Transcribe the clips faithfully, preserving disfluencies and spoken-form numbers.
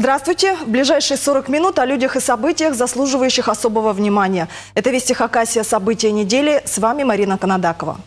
Здравствуйте! В ближайшие сорок минут о людях и событиях, заслуживающих особого внимания. Это «Вести Хакасия. События недели». С вами Марина Канадакова.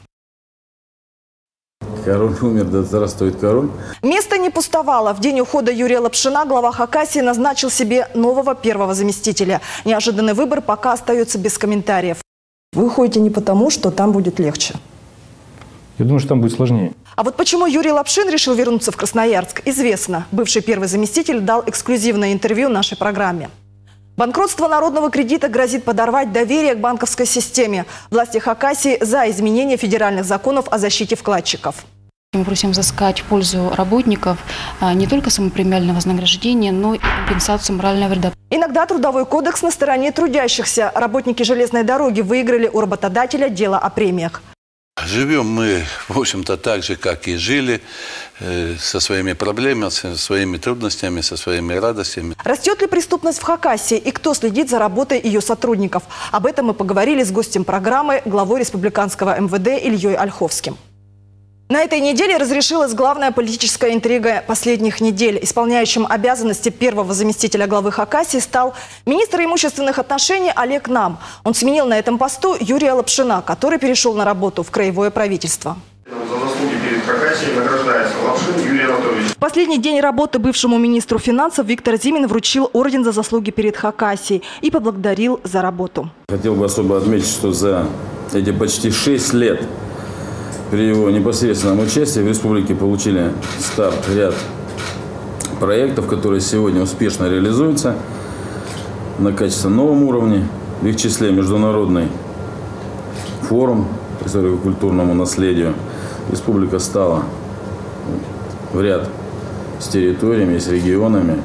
Король умер, да здравствует король. Место не пустовало. В день ухода Юрия Лапшина глава Хакасии назначил себе нового первого заместителя. Неожиданный выбор пока остается без комментариев. Вы уходите не потому, что там будет легче. Я думаю, что там будет сложнее. А вот почему Юрий Лапшин решил вернуться в Красноярск, известно. Бывший первый заместитель дал эксклюзивное интервью нашей программе. Банкротство народного кредита грозит подорвать доверие к банковской системе. Власти Хакасии за изменение федеральных законов о защите вкладчиков. Мы просим взыскать в пользу работников не только самопремиальное вознаграждение, но и компенсацию морального вреда. Иногда трудовой кодекс на стороне трудящихся. Работники железной дороги выиграли у работодателя дело о премиях. Живем мы, в общем-то, так же, как и жили, э, со своими проблемами, со своими трудностями, со своими радостями. Растет ли преступность в Хакасии и кто следит за работой ее сотрудников? Об этом мы поговорили с гостем программы, главой республиканского эм вэ дэ Ильей Ольховским. На этой неделе разрешилась главная политическая интрига последних недель. Исполняющим обязанности первого заместителя главы Хакасии стал министр имущественных отношений Олег Нам. Он сменил на этом посту Юрия Лапшина, который перешел на работу в краевое правительство. За заслуги перед Хакасией награждается Лапшин Юрий Анатольевич. В последний день работы бывшему министру финансов Виктор Зимин вручил орден за заслуги перед Хакасией и поблагодарил за работу. Хотел бы особо отметить, что за эти почти шесть лет при его непосредственном участии в республике получили старт ряд проектов, которые сегодня успешно реализуются на качественно новом уровне. В их числе международный форум по историко-культурному наследию. Республика стала в ряд с территориями, с регионами,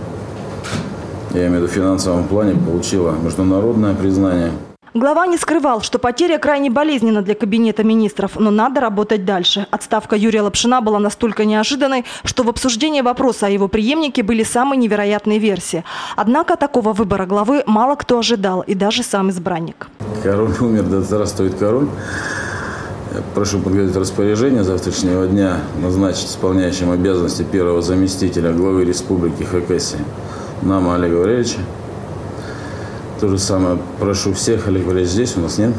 я имею в виду в финансовом плане, получила международное признание. Глава не скрывал, что потеря крайне болезненна для кабинета министров, но надо работать дальше. Отставка Юрия Лапшина была настолько неожиданной, что в обсуждении вопроса о его преемнике были самые невероятные версии. Однако такого выбора главы мало кто ожидал, и даже сам избранник. Король умер, да здравствует король. Я прошу подготовить распоряжение завтрашнего дня, назначить исполняющим обязанности первого заместителя главы Республики Хакасия Нама Олега Валерьевича. То же самое прошу всех. Олег Валерьевич здесь у нас, нет?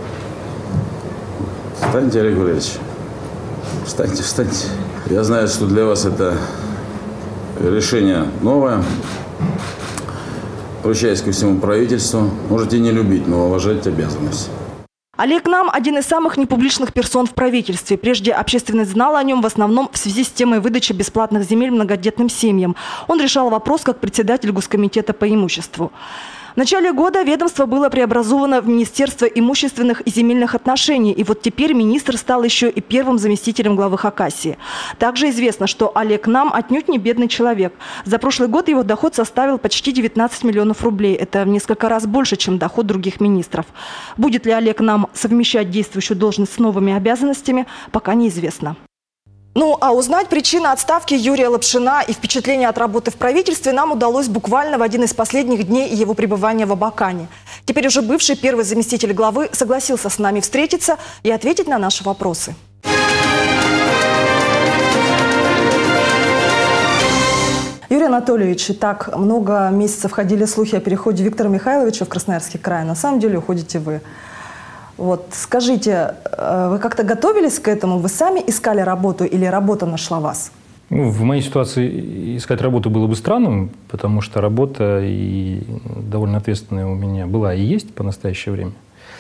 Встаньте, Олег Валерьевич. Встаньте, встаньте. Я знаю, что для вас это решение новое. Поручаюсь ко всему правительству. Можете не любить, но уважать обязанности. Олег Нам – один из самых непубличных персон в правительстве. Прежде общественность знала о нем в основном в связи с темой выдачи бесплатных земель многодетным семьям. Он решал вопрос как председатель Госкомитета по имуществу. В начале года ведомство было преобразовано в Министерство имущественных и земельных отношений. И вот теперь министр стал еще и первым заместителем главы Хакасии. Также известно, что Олег Нам отнюдь не бедный человек. За прошлый год его доход составил почти девятнадцать миллионов рублей. Это в несколько раз больше, чем доход других министров. Будет ли Олег Нам совмещать действующую должность с новыми обязанностями, пока неизвестно. Ну, а узнать причины отставки Юрия Лапшина и впечатления от работы в правительстве нам удалось буквально в один из последних дней его пребывания в Абакане. Теперь уже бывший первый заместитель главы согласился с нами встретиться и ответить на наши вопросы. Юрий Анатольевич, так много месяцев ходили слухи о переходе Виктора Михайловича в Красноярский край. На самом деле уходите вы. Вот, скажите, вы как-то готовились к этому? Вы сами искали работу или работа нашла вас? Ну, в моей ситуации искать работу было бы странным, потому что работа и довольно ответственная у меня была и есть по настоящее время.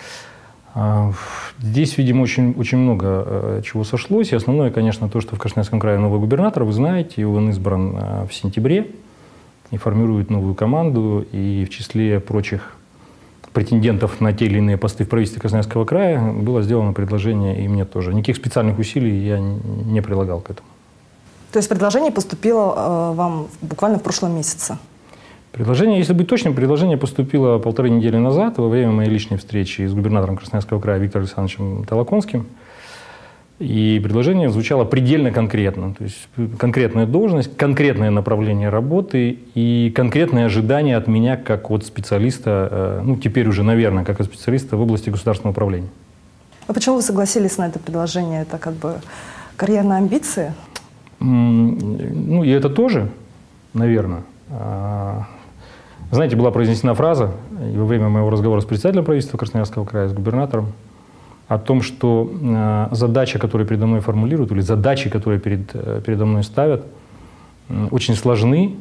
Здесь, видимо, очень, очень много чего сошлось. И основное, конечно, то, что в Красноярском крае новый губернатор, вы знаете, он избран в сентябре и формирует новую команду, и в числе прочих претендентов на те или иные посты в правительстве Красноярского края было сделано предложение и мне тоже. Никаких специальных усилий я не прилагал к этому. То есть предложение поступило э, вам буквально в прошлом месяце? Предложение, если быть точным, предложение поступило полторы недели назад во время моей личной встречи с губернатором Красноярского края Виктором Александровичем Толоконским. И предложение звучало предельно конкретно. То есть конкретная должность, конкретное направление работы и конкретные ожидания от меня как от специалиста, ну теперь уже, наверное, как от специалиста в области государственного управления. А почему вы согласились на это предложение? Это как бы карьерные амбиции? Ну и это тоже, наверное. Знаете, была произнесена фраза во время моего разговора с председателем правительства Красноярского края, с губернатором, о том, что задача, которую передо мной формулируют, или задачи, которые перед, передо мной ставят, очень сложны.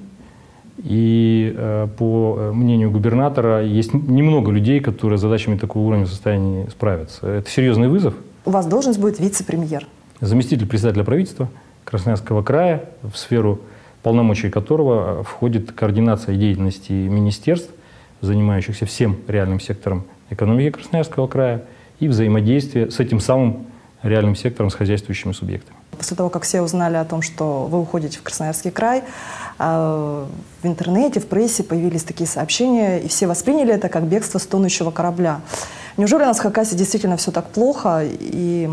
И по мнению губернатора, есть немного людей, которые с задачами такого уровня в состоянии справиться. Это серьезный вызов. У вас должность будет вице-премьер. Заместитель председателя правительства Красноярского края, в сферу полномочий которого входит координация деятельности министерств, занимающихся всем реальным сектором экономики Красноярского края, и взаимодействие с этим самым реальным сектором, с хозяйствующими субъектами. После того, как все узнали о том, что вы уходите в Красноярский край, в интернете, в прессе появились такие сообщения, и все восприняли это как бегство с тонущего корабля. Неужели у нас в Хакасии действительно все так плохо? И,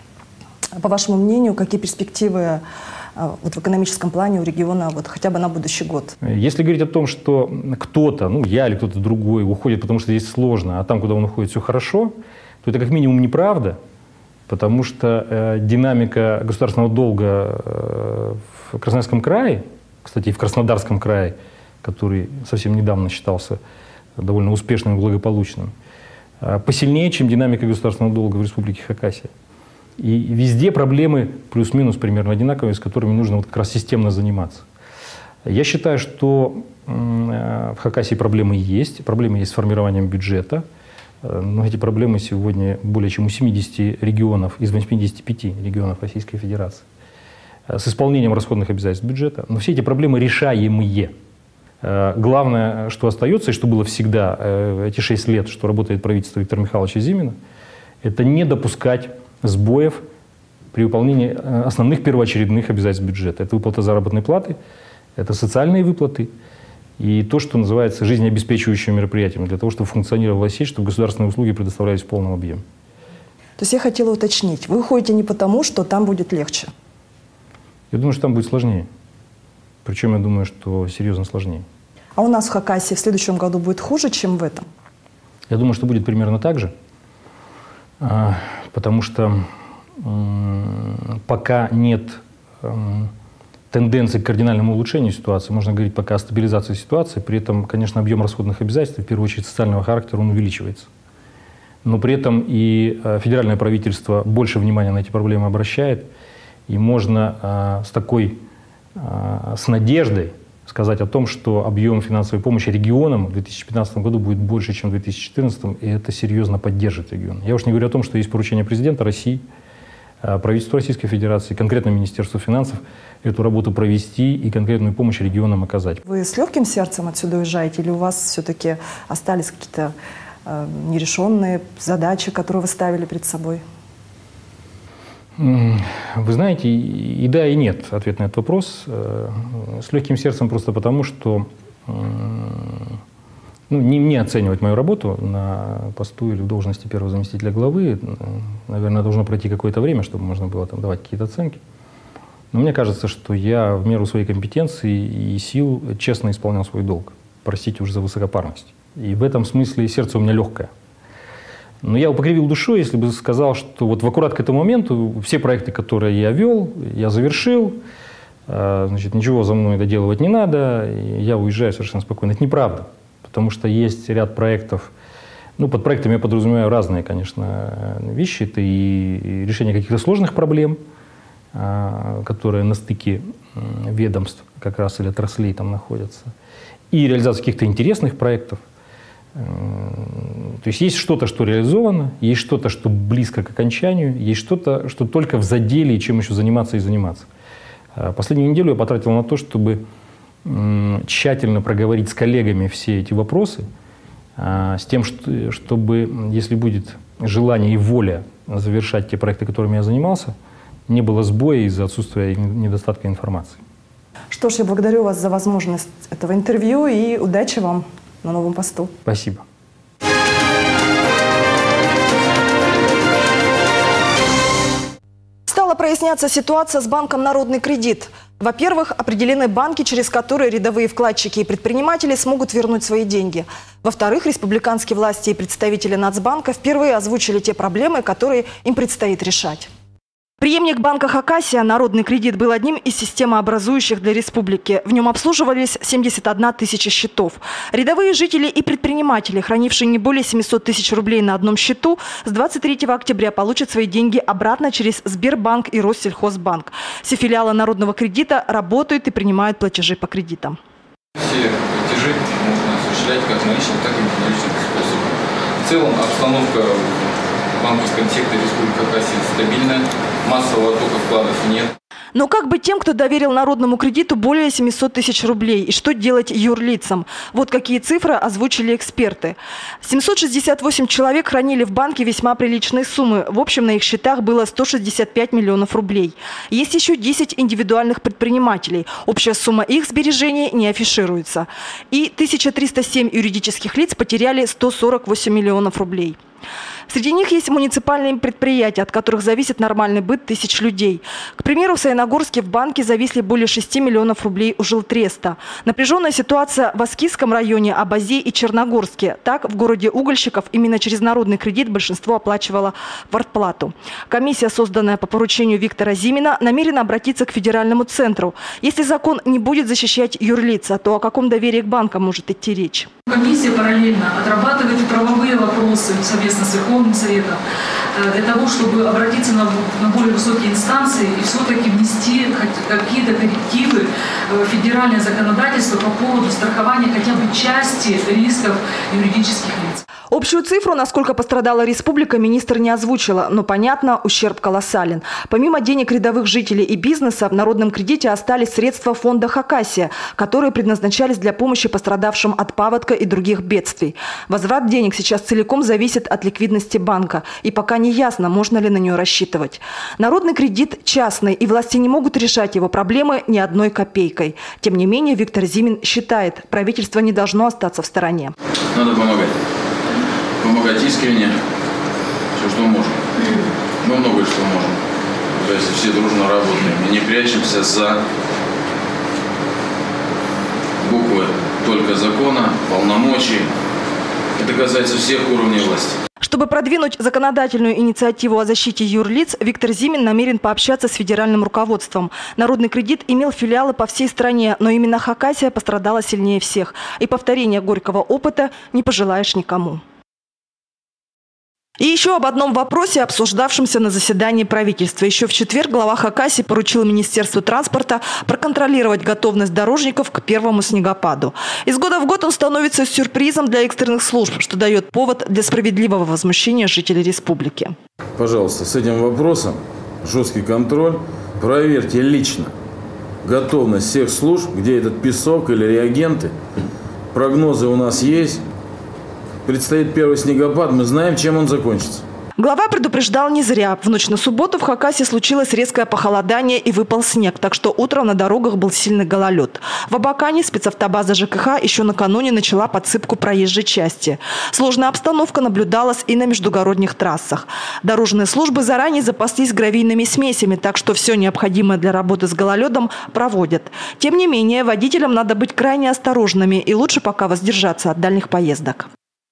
по вашему мнению, какие перспективы вот в экономическом плане у региона вот хотя бы на будущий год? Если говорить о том, что кто-то, ну я или кто-то другой уходит, потому что здесь сложно, а там, куда он уходит, все хорошо, то это как минимум неправда, потому что э, динамика государственного долга э, в Красноярском крае, кстати, и в Краснодарском крае, который совсем недавно считался довольно успешным и благополучным, э, посильнее, чем динамика государственного долга в Республике Хакасия. И везде проблемы плюс-минус примерно одинаковые, с которыми нужно вот как раз системно заниматься. Я считаю, что в Хакасии проблемы есть. Проблемы есть с формированием бюджета. Но эти проблемы сегодня более чем у семидесяти регионов из восьмидесяти пяти регионов Российской Федерации. С исполнением расходных обязательств бюджета. Но все эти проблемы решаемые. Главное, что остается, и что было всегда эти шесть лет, что работает правительство Виктора Михайловича Зимина, это не допускать сбоев при выполнении основных первоочередных обязательств бюджета. Это выплата заработной платы, это социальные выплаты и то, что называется жизнеобеспечивающими мероприятиями, для того, чтобы функционировала сеть, чтобы государственные услуги предоставлялись в полном объеме. То есть я хотела уточнить, вы уходите не потому, что там будет легче? Я думаю, что там будет сложнее. Причем я думаю, что серьезно сложнее. А у нас в Хакасии в следующем году будет хуже, чем в этом? Я думаю, что будет примерно так же. Потому что пока нет тенденции к кардинальному улучшению ситуации, можно говорить пока о стабилизации ситуации, при этом, конечно, объем расходных обязательств, в первую очередь социального характера, он увеличивается. Но при этом и федеральное правительство больше внимания на эти проблемы обращает, и можно с такой, с надеждой сказать о том, что объем финансовой помощи регионам в две тысячи пятнадцатом году будет больше, чем в две тысячи четырнадцатом, и это серьезно поддержит регион. Я уж не говорю о том, что есть поручение президента России, правительству Российской Федерации, конкретно Министерству финансов, эту работу провести и конкретную помощь регионам оказать. Вы с легким сердцем отсюда уезжаете, или у вас все-таки остались какие-то э, нерешенные задачи, которые вы ставили перед собой? Вы знаете, и да, и нет, ответ на этот вопрос. С легким сердцем просто потому, что ну, не мне оценивать мою работу на посту или в должности первого заместителя главы. Наверное, должно пройти какое-то время, чтобы можно было там давать какие-то оценки. Но мне кажется, что я в меру своей компетенции и сил честно исполнял свой долг. Простите уж за высокопарность. И в этом смысле сердце у меня легкое. Но я бы покривил душой, если бы сказал, что вот в аккурат к этому моменту все проекты, которые я вел, я завершил, значит, ничего за мной доделывать не надо, и я уезжаю совершенно спокойно. Это неправда, потому что есть ряд проектов, ну, под проектами я подразумеваю разные, конечно, вещи. Это и решение каких-то сложных проблем, которые на стыке ведомств как раз или отраслей там находятся, и реализация каких-то интересных проектов. То есть есть что-то, что реализовано, есть что-то, что близко к окончанию, есть что-то, что только в заделе, и чем еще заниматься и заниматься. Последнюю неделю я потратил на то, чтобы тщательно проговорить с коллегами все эти вопросы, с тем, чтобы, если будет желание и воля завершать те проекты, которыми я занимался, не было сбоя из-за отсутствия и недостатка информации. Что ж, я благодарю вас за возможность этого интервью и удачи вам на новом посту. Спасибо. Стала проясняться ситуация с банком «Народный кредит». Во-первых, определены банки, через которые рядовые вкладчики и предприниматели смогут вернуть свои деньги. Во-вторых, республиканские власти и представители Нацбанка впервые озвучили те проблемы, которые им предстоит решать. Преемник банка «Хакасия» «Народный кредит» был одним из системообразующих для республики. В нем обслуживались семьдесят одна тысяча счетов. Рядовые жители и предприниматели, хранившие не более семисот тысяч рублей на одном счету, с двадцать третьего октября получат свои деньги обратно через Сбербанк и Россельхозбанк. Все филиалы «Народного кредита» работают и принимают платежи по кредитам. Все платежи можно осуществлять как наличным, так и безналичным способом. В целом обстановка в банковском секторе Республики Хакасия стабильная, массового оттока вкладов нет. Но как быть тем, кто доверил Народному кредиту более семисот тысяч рублей? И что делать юрлицам? Вот какие цифры озвучили эксперты. семьсот шестьдесят восемь человек хранили в банке весьма приличные суммы. В общем, на их счетах было сто шестьдесят пять миллионов рублей. Есть еще десять индивидуальных предпринимателей. Общая сумма их сбережений не афишируется. И тысяча триста семь юридических лиц потеряли сто сорок восемь миллионов рублей. Среди них есть муниципальные предприятия, от которых зависит нормальный быт тысяч людей. К примеру, в Саяногорске в банке зависли более шести миллионов рублей у жилтреста. Напряженная ситуация в Аскизском районе, Абазе и Черногорске. Так, в городе угольщиков именно через Народный кредит большинство оплачивало квартплату. Комиссия, созданная по поручению Виктора Зимина, намерена обратиться к федеральному центру. Если закон не будет защищать юрлица, то о каком доверии к банкам может идти речь? Комиссия параллельно отрабатывает правовые вопросы совместно с Верховным Советом для того, чтобы обратиться на, на более высокие инстанции и все-таки внести какие-то коррективы в федеральное законодательство по поводу страхования хотя бы части рисков юридических лиц. Общую цифру, насколько пострадала республика, министр не озвучила, но понятно, ущерб колоссален. Помимо денег рядовых жителей и бизнеса, в Народном кредите остались средства фонда «Хакасия», которые предназначались для помощи пострадавшим от паводка и других бедствий. Возврат денег сейчас целиком зависит от ликвидности банка, и пока не ясно, можно ли на нее рассчитывать. Народный кредит частный, и власти не могут решать его проблемы ни одной копейкой. Тем не менее, Виктор Зимин считает, правительство не должно остаться в стороне. Надо помогать. Помогать искренне, все, что можем. Мы многое что можем. То есть все дружно работаем и не прячемся за буквы только закона, полномочий. Это касается всех уровней власти. Чтобы продвинуть законодательную инициативу о защите юрлиц, Виктор Зимин намерен пообщаться с федеральным руководством. Народный кредит имел филиалы по всей стране, но именно Хакасия пострадала сильнее всех. И повторения горького опыта не пожелаешь никому. И еще об одном вопросе, обсуждавшемся на заседании правительства. Еще в четверг глава Хакасии поручил Министерству транспорта проконтролировать готовность дорожников к первому снегопаду. Из года в год он становится сюрпризом для экстренных служб, что дает повод для справедливого возмущения жителей республики. Пожалуйста, с этим вопросом жесткий контроль. Проверьте лично готовность всех служб, где этот песок или реагенты. Прогнозы у нас есть. Предстоит первый снегопад, мы знаем, чем он закончится. Глава предупреждал не зря. В ночь на субботу в Хакасии случилось резкое похолодание и выпал снег, так что утром на дорогах был сильный гололед. В Абакане спецавтобаза ЖКХ еще накануне начала подсыпку проезжей части. Сложная обстановка наблюдалась и на междугородних трассах. Дорожные службы заранее запаслись гравийными смесями, так что все необходимое для работы с гололедом проводят. Тем не менее, водителям надо быть крайне осторожными и лучше пока воздержаться от дальних поездок.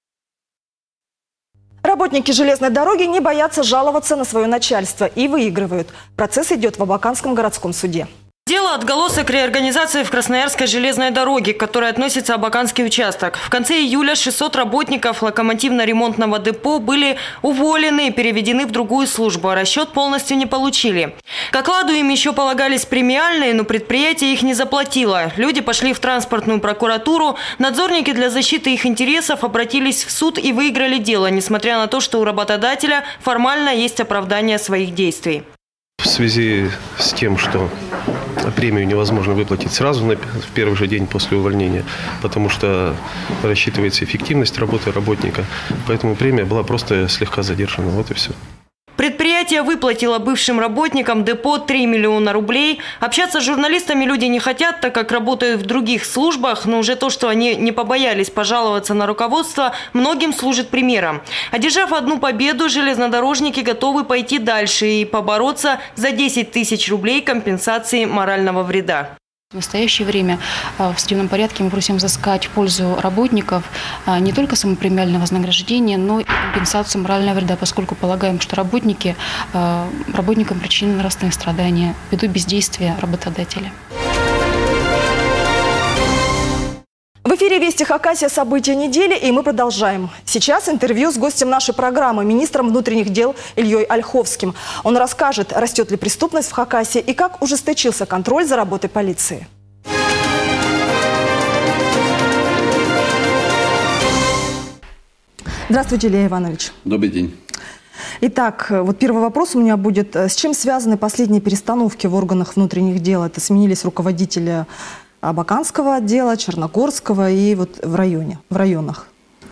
Работники железной дороги не боятся жаловаться на свое начальство и выигрывают. Процесс идет в Абаканском городском суде. Дело отголосок реорганизации в Красноярской железной дороге, к которой относится Абаканский участок. В конце июля шестьсот работников локомотивно-ремонтного депо были уволены и переведены в другую службу, а расчет полностью не получили. К окладу им еще полагались премиальные, но предприятие их не заплатило. Люди пошли в транспортную прокуратуру. Надзорники для защиты их интересов обратились в суд и выиграли дело, несмотря на то, что у работодателя формально есть оправдание своих действий. В связи с тем, что премию невозможно выплатить сразу, в первый же день после увольнения, потому что рассчитывается эффективность работы работника, поэтому премия была просто слегка задержана. Вот и все. Предприятие выплатило бывшим работникам депо три миллиона рублей. Общаться с журналистами люди не хотят, так как работают в других службах, но уже то, что они не побоялись пожаловаться на руководство, многим служит примером. Одержав одну победу, железнодорожники готовы пойти дальше и побороться за десять тысяч рублей компенсации морального вреда. В настоящее время в судебном порядке мы просим взыскать в пользу работников не только самопремиальное вознаграждение, но и компенсацию морального вреда, поскольку полагаем, что работники, работникам причинены нравственные страдания ввиду бездействия работодателя. В эфире «Вести Хакасия. События недели», и мы продолжаем. Сейчас интервью с гостем нашей программы, министром внутренних дел Ильей Ольховским. Он расскажет, растет ли преступность в Хакасии и как ужесточился контроль за работой полиции. Здравствуйте, Илья Иванович. Добрый день. Итак, вот первый вопрос у меня будет. С чем связаны последние перестановки в органах внутренних дел? Это сменились руководители Абаканского отдела, Черногорского и вот в районе, в районах.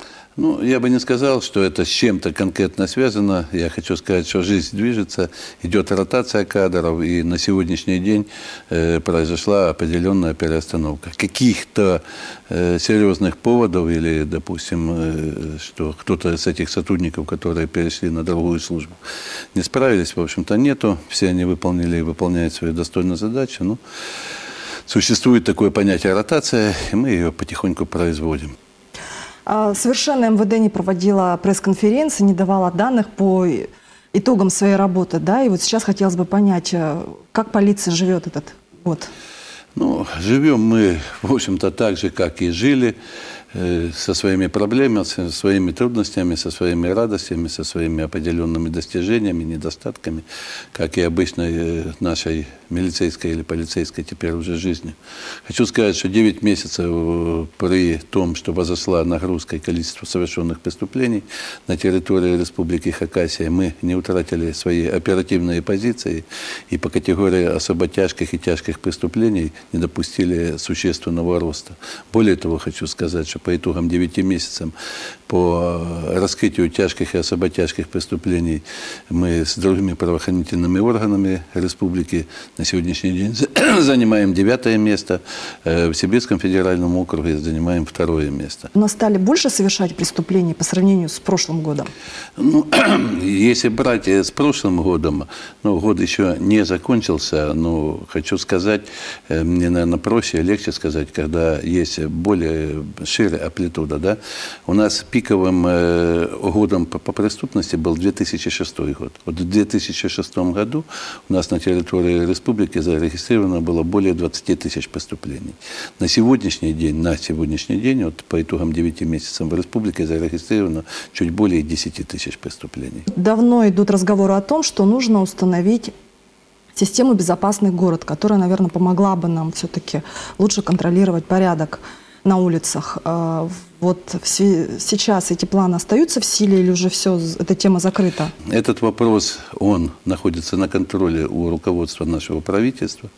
Ну, я бы не сказал, что это с чем-то конкретно связано. Я хочу сказать, что жизнь движется, идет ротация кадров, и на сегодняшний день э, произошла определенная переостановка. Каких-то э, серьезных поводов или, допустим, э, что кто-то из этих сотрудников, которые перешли на другую службу, не справились, в общем-то, нету. Все они выполнили и выполняют свои достойные задачи. Ну, существует такое понятие ротация, и мы ее потихоньку производим. Совершенно эм вэ дэ не проводила пресс-конференции, не давала данных по итогам своей работы, да? И вот сейчас хотелось бы понять, как полиция живет этот год. Ну, живем мы, в общем-то, так же, как и жили, э, со своими проблемами, со своими трудностями, со своими радостями, со своими определенными достижениями, недостатками, как и обычной э, нашей милицейской или полицейской теперь уже жизни. Хочу сказать, что девять месяцев э, при том, что возросла нагрузка и количество совершенных преступлений на территории Республики Хакасия, мы не утратили свои оперативные позиции и по категории особо тяжких и тяжких преступлений не допустили существенного роста. Более того, хочу сказать, что по итогам девяти месяцев по раскрытию тяжких и особо тяжких преступлений мы с другими правоохранительными органами республики на сегодняшний день занимаем девятое место, в Сибирском федеральном округе занимаем второе место. Но стали больше совершать преступлений по сравнению с прошлым годом? Ну, если брать с прошлым годом, ну, год еще не закончился, но хочу сказать, мне, наверное, проще, легче сказать, когда есть более шире амплитуда, да. У нас пиковым э, годом по, по преступности был две тысячи шестой год. Вот в две тысячи шестом году у нас на территории республики зарегистрировано было более двадцати тысяч преступлений. На сегодняшний день, на сегодняшний день, вот по итогам девяти месяцев в республике зарегистрировано чуть более десяти тысяч преступлений. Давно идут разговоры о том, что нужно установить систему «Безопасный город», которая, наверное, помогла бы нам все-таки лучше контролировать порядок на улицах. Вот сейчас эти планы остаются в силе или уже все, эта тема закрыта? Этот вопрос, он находится на контроле у руководства нашего правительства.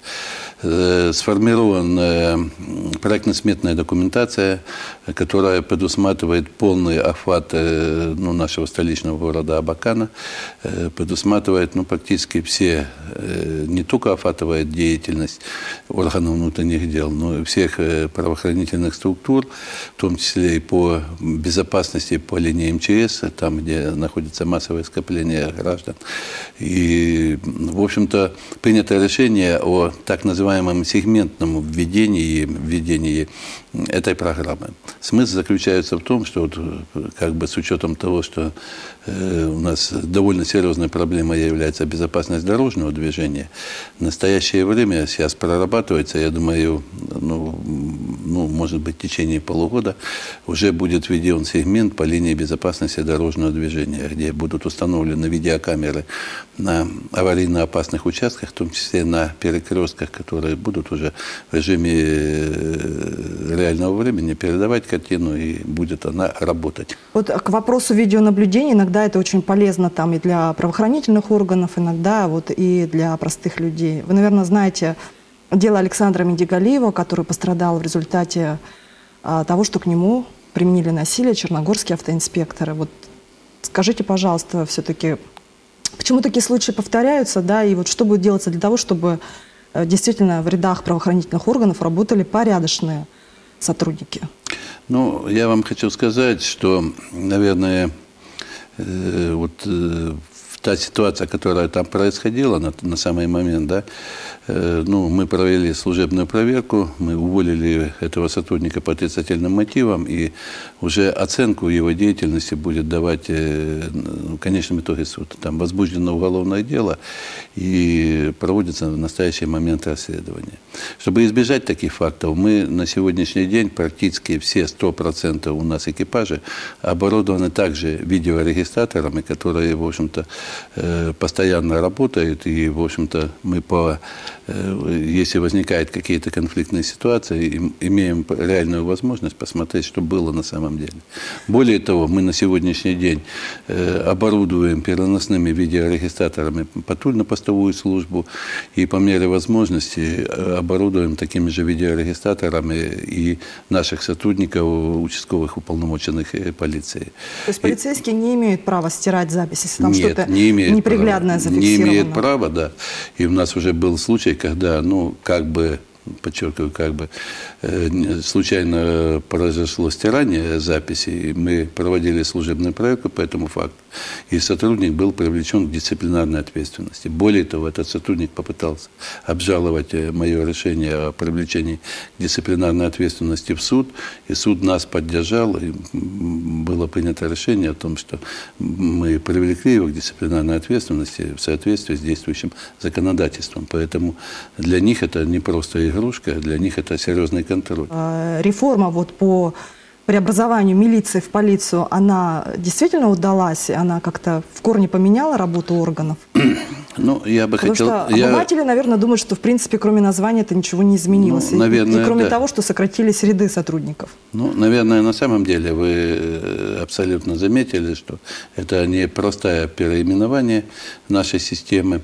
Сформирована проектно-сметная документация, которая предусматривает полный охват ну, нашего столичного города Абакана, предусматривает ну, практически все, не только охватывает деятельность органов внутренних дел, но и всех правоохранительных структур, в том числе и по безопасности по линии эм че эс, там, где находится массовое скопление граждан. И, в общем-то, принято решение о так называемом сегментном введении, введении этой программы. Смысл заключается в том, что вот, как бы с учетом того, что э, у нас довольно серьезной проблемой является безопасность дорожного движения, в настоящее время сейчас прорабатывается, я думаю, ну, ну, может быть, в течение полугода уже будет введен сегмент по линии безопасности дорожного движения, где будут установлены видеокамеры на аварийно опасных участках, в том числе на перекрестках, которые будут уже в режиме реального времени передавать картину, и будет она работать. Вот к вопросу видеонаблюдения, иногда это очень полезно там и для правоохранительных органов, иногда вот и для простых людей. Вы, наверное, знаете дело Александра Медигалиева, который пострадал в результате а, того, что к нему применили насилие черногорские автоинспекторы. Вот скажите, пожалуйста, все-таки, почему такие случаи повторяются, да, и вот что будет делаться для того, чтобы э, действительно в рядах правоохранительных органов работали порядочные сотрудники? Ну, я вам хочу сказать, что, наверное, э, вот э, в та ситуация, которая там происходила на, на самый момент, да, э, ну, мы провели служебную проверку, мы уволили этого сотрудника по отрицательным мотивам, и уже оценку его деятельности будет давать э, в конечном итоге суд. Там возбуждено уголовное дело и проводится в настоящий момент расследование. Чтобы избежать таких фактов, мы на сегодняшний день практически все сто процентов у нас экипажи оборудованы также видеорегистраторами, которые, в общем-то, постоянно работают. И, в общем-то, мы, по, если возникают какие-то конфликтные ситуации, имеем реальную возможность посмотреть, что было на самом деле. Более того, мы на сегодняшний день оборудуем переносными видеорегистраторами патрульно-постовую службу и по мере возможности оборудуем такими же видеорегистраторами и наших сотрудников, участковых уполномоченных полиции. То есть полицейские и... не имеют права стирать записи, если там что-то неприглядное зафиксировано? Не имеют права, да. И у нас уже был случай, когда, ну, как бы, подчеркиваю, как бы э, случайно произошло стирание записей. Мы проводили служебную проверку по этому факту, и сотрудник был привлечен к дисциплинарной ответственности. Более того, этот сотрудник попытался обжаловать мое решение о привлечении к дисциплинарной ответственности в суд, и суд нас поддержал, и было принято решение о том, что мы привлекли его к дисциплинарной ответственности в соответствии с действующим законодательством. Поэтому для них это не просто игрушка, для них это серьезный контроль. Реформа вот по преобразованию милиции в полицию, она действительно удалась? Она как-то в корне поменяла работу органов? Ну, я бы Потому хотел... что обыватели, я... наверное, думают, что, в принципе, кроме названия это ничего не изменилось. Ну, наверное, и, и кроме да. того, что сократились ряды сотрудников. Ну, наверное, на самом деле вы абсолютно заметили, что это не простое переименование нашей системы.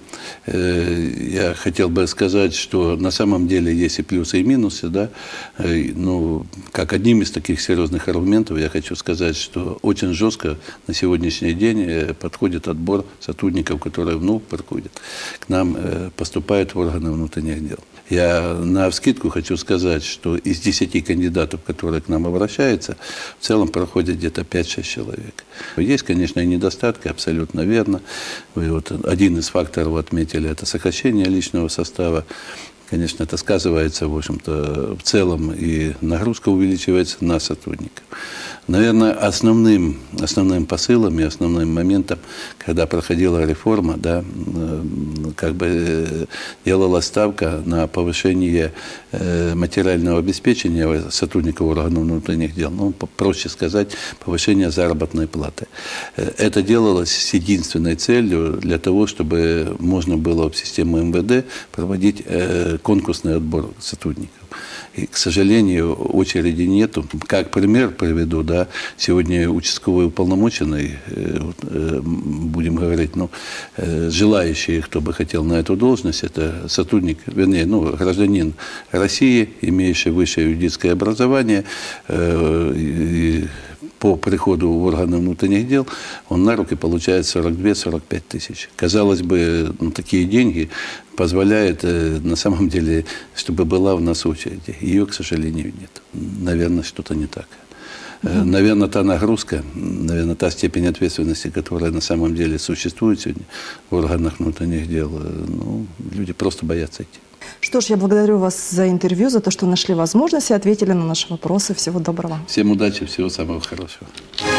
Я хотел бы сказать, что на самом деле есть и плюсы, и минусы. Да? Ну, как одним из таких серьезных аргументов я хочу сказать, что очень жестко на сегодняшний день подходит отбор сотрудников, которые вновь приходят к нам, поступают в органы внутренних дел. Я навскидку хочу сказать, что из десяти кандидатов, которые к нам обращаются, в целом проходит где-то пять-шесть человек. Есть, конечно, и недостатки, абсолютно верно. Вы вот один из факторов отметили, это сокращение личного состава. Конечно, это сказывается, в общем-то, в целом, и нагрузка увеличивается на сотрудников. Наверное, основным, основным посылом и основным моментом, когда проходила реформа, да, как бы делала ставка на повышение материального обеспечения сотрудников органов внутренних дел, ну, проще сказать, повышение заработной платы. Это делалось с единственной целью для того, чтобы можно было в систему эм вэ дэ проводить конкурсный отбор сотрудников. И, к сожалению, очереди нету. Как пример приведу, да, сегодня участковый уполномоченный, э, э, будем говорить, ну, э, желающий, кто бы хотел на эту должность, это сотрудник, вернее, ну, гражданин России, имеющий высшее юридическое образование, э, и по приходу в органы внутренних дел он на руки получает сорок две — сорок пять тысяч. Казалось бы, ну, такие деньги позволяют, э, на самом деле, чтобы была у нас очередь. Ее, к сожалению, нет. Наверное, что-то не так. Э, наверное, та нагрузка, наверное, та степень ответственности, которая на самом деле существует сегодня в органах внутренних дел, э, ну, люди просто боятся идти. Что ж, я благодарю вас за интервью, за то, что нашли возможность и ответили на наши вопросы. Всего доброго. Всем удачи, всего самого хорошего.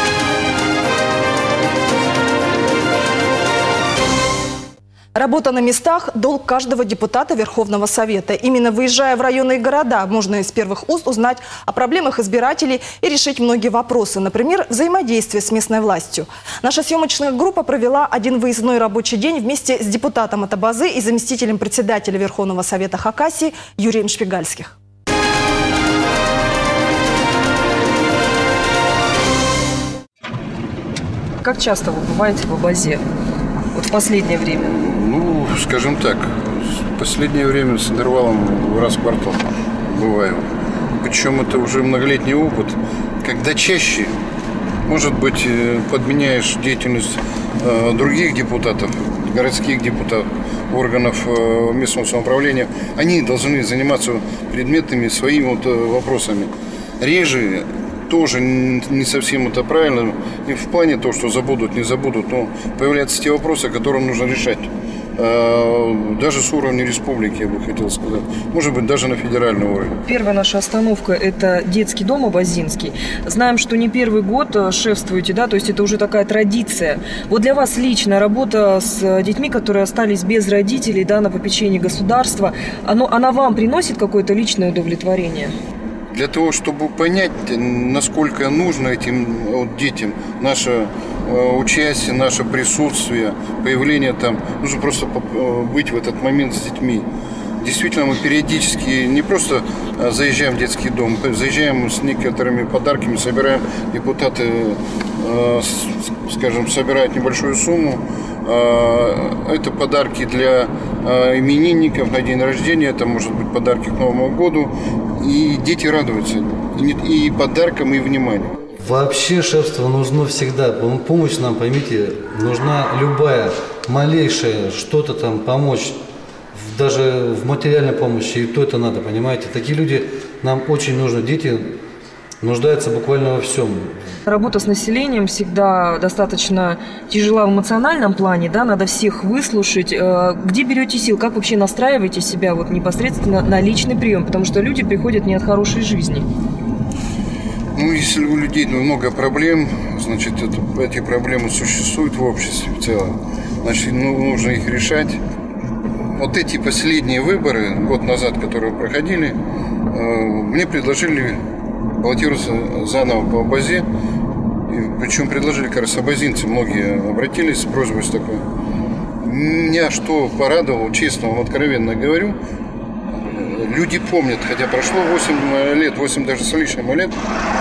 Работа на местах – долг каждого депутата Верховного Совета. Именно выезжая в районы и города, можно из первых уст узнать о проблемах избирателей и решить многие вопросы. Например, взаимодействие с местной властью. Наша съемочная группа провела один выездной рабочий день вместе с депутатом Атабазы и заместителем председателя Верховного Совета Хакасии Юрием Шпигальских. Как часто вы бываете в Абазе? Вот в последнее время? Ну, скажем так, в последнее время с интервалом раз в квартал бываю. Причем это уже многолетний опыт, когда чаще, может быть, подменяешь деятельность э, других депутатов, городских депутатов, органов э, местного самоуправления. Они должны заниматься предметными своими вот, э, вопросами. Реже тоже не совсем это правильно. Не в плане того, что забудут, не забудут, но появляются те вопросы, которые нужно решать. Даже с уровня республики, я бы хотел сказать. Может быть, даже на федеральном уровне. Первая наша остановка – это детский дом Абазинский. Знаем, что не первый год шефствуете, да, то есть это уже такая традиция. Вот для вас лично работа с детьми, которые остались без родителей, да, на попечении государства, оно, она вам приносит какое-то личное удовлетворение? Для того, чтобы понять, насколько нужно этим вот, детям наше э, участие, наше присутствие, появление там, нужно просто быть в этот момент с детьми. Действительно, мы периодически не просто заезжаем в детский дом, заезжаем с некоторыми подарками, собираем, депутаты, э, скажем, собирают небольшую сумму. Это подарки для именинников на день рождения, это может быть подарки к Новому году. И дети радуются и подаркам, и вниманию. Вообще шефство нужно всегда. Помощь нам, поймите, нужна любая, малейшая, что-то там помочь. Даже в материальной помощи, и то это надо, понимаете. Такие люди нам очень нужны. Дети нуждаются буквально во всем. Работа с населением всегда достаточно тяжела в эмоциональном плане, да, надо всех выслушать. Где берете сил, как вообще настраиваете себя вот непосредственно на личный прием? Потому что люди приходят не от хорошей жизни. Ну, если у людей много проблем, значит, это, эти проблемы существуют в обществе в целом. Значит, ну, нужно их решать. Вот эти последние выборы, год назад, которые проходили, мне предложили баллотироваться заново по Абазе. Причем предложили, как раз, абазинцы, многие обратились с просьбой с такой. Меня что порадовало, честно вам откровенно говорю, люди помнят, хотя прошло восемь лет, восемь даже с лишним лет,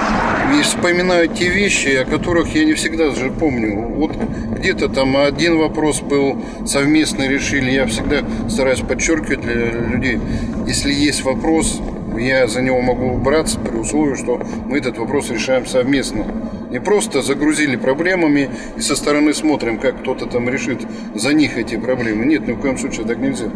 и вспоминают те вещи, о которых я не всегда же помню. Вот где-то там один вопрос был, совместно решили, я всегда стараюсь подчеркивать для людей, если есть вопрос, я за него могу браться при условии, что мы этот вопрос решаем совместно. Не просто загрузили проблемами и со стороны смотрим, как кто-то там решит за них эти проблемы. Нет, ни в коем случае так нельзя.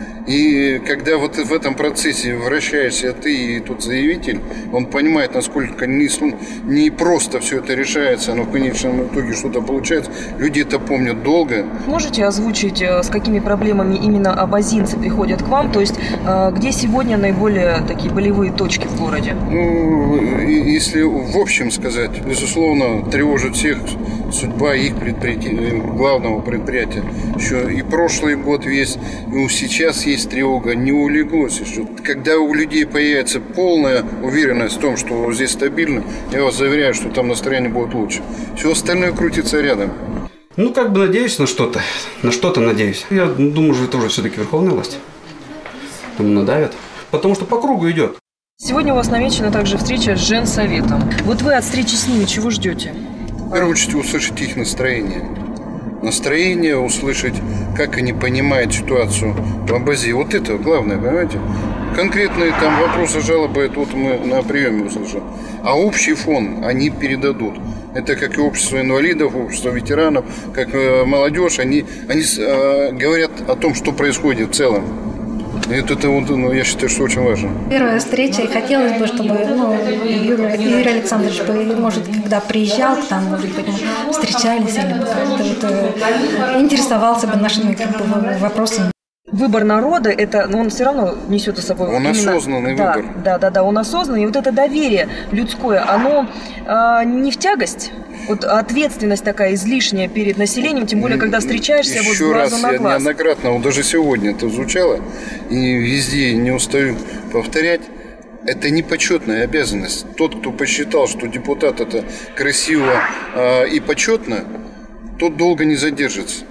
И когда вот в этом процессе вращаешься ты и тут заявитель, он понимает, насколько не, не просто все это решается, но в конечном итоге что-то получается. Люди это помнят долго. Можете озвучить, с какими проблемами именно абазинцы приходят к вам? То есть, где сегодня наиболее такие болевые точки в городе? Ну, если в общем сказать, безусловно, тревожит всех судьба их предприятия, главного предприятия. Еще и прошлый год весь, и сейчас есть тревога, не улеглось еще. Когда у людей появится полная уверенность в том, что здесь стабильно, я вас заверяю, что там настроение будет лучше. Все остальное крутится рядом. Ну, как бы надеюсь на что-то. На что-то надеюсь. Я думаю, что это уже все-таки верховная власть. Думаю, надавят. Потому что по кругу идет. Сегодня у вас намечена также встреча с женсоветом. Вот вы от встречи с ними чего ждете? В первую очередь услышать их настроение. Настроение, услышать, как они понимают ситуацию в Абазе. Вот это главное, понимаете? Конкретные там вопросы, жалобы, это вот мы на приеме услышим. А общий фон они передадут. Это как и общество инвалидов, общество ветеранов, как молодежь. Они, они э, говорят о том, что происходит в целом. И это, это вот, ну, я считаю, что очень важно. Первая встреча, и хотелось бы, чтобы ну, Юрий, Юрий Александрович, бы, может, когда приезжал к нам, может быть, мы встречались или как-то вот, интересовался бы нашими как бы, вопросами. Выбор народа, это, ну, он все равно несет за собой... Он именно, осознанный да, выбор. Да, да, да, он осознанный. И вот это доверие людское, оно э, не в тягость. Вот ответственность такая излишняя перед населением, тем более, когда встречаешься Еще вот с глазу раз, на я глаз. неоднократно, вот даже сегодня это звучало, и везде не устаю повторять, это не почетная обязанность. Тот, кто посчитал, что депутат это красиво э, и почетно, тот долго не задержится.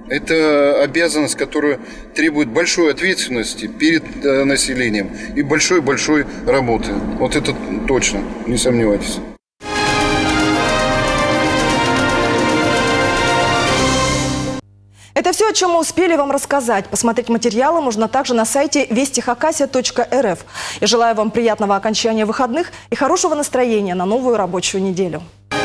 Это обязанность, которая требует большой ответственности перед э, населением и большой-большой работы. Вот это точно, не сомневайтесь. Это все, о чем мы успели вам рассказать. Посмотреть материалы можно также на сайте вести хакасия точка эр эф. И желаю вам приятного окончания выходных и хорошего настроения на новую рабочую неделю.